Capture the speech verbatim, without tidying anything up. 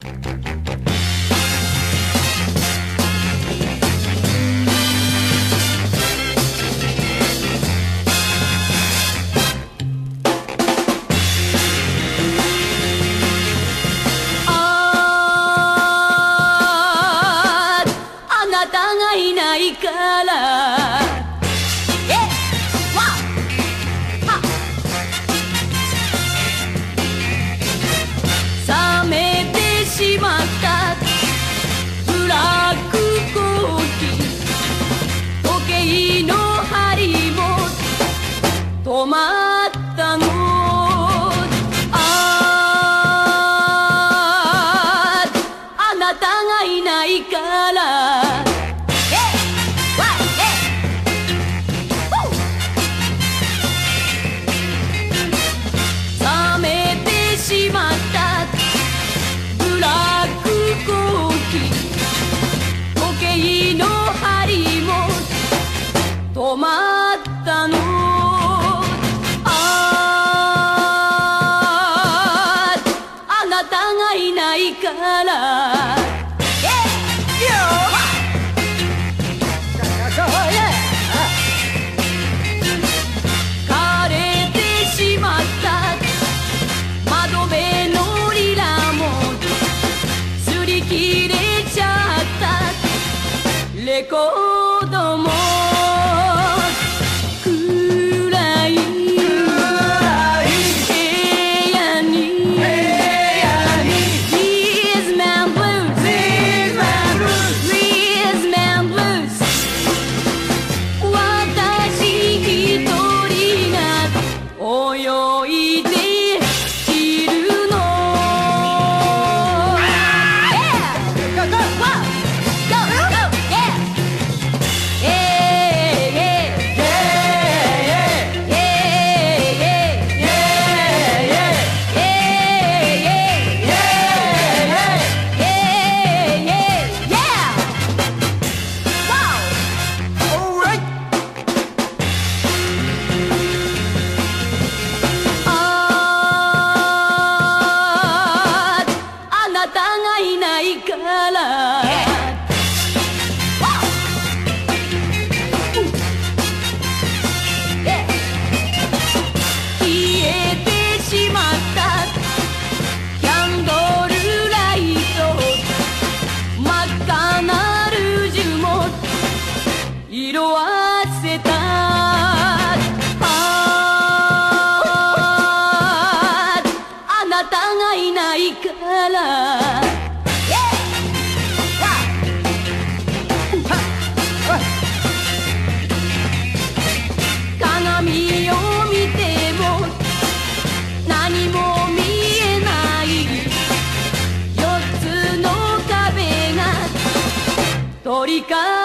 いないから冷めてしまったブラックコーヒー時計の針も止まったのあああなたがいないから止まったのあああなたがいないから枯れてしまった窓辺のリラも擦り切れちゃったレコードも色あせたああなたがいないから鏡を見ても何も見えないよっつの壁が取り替え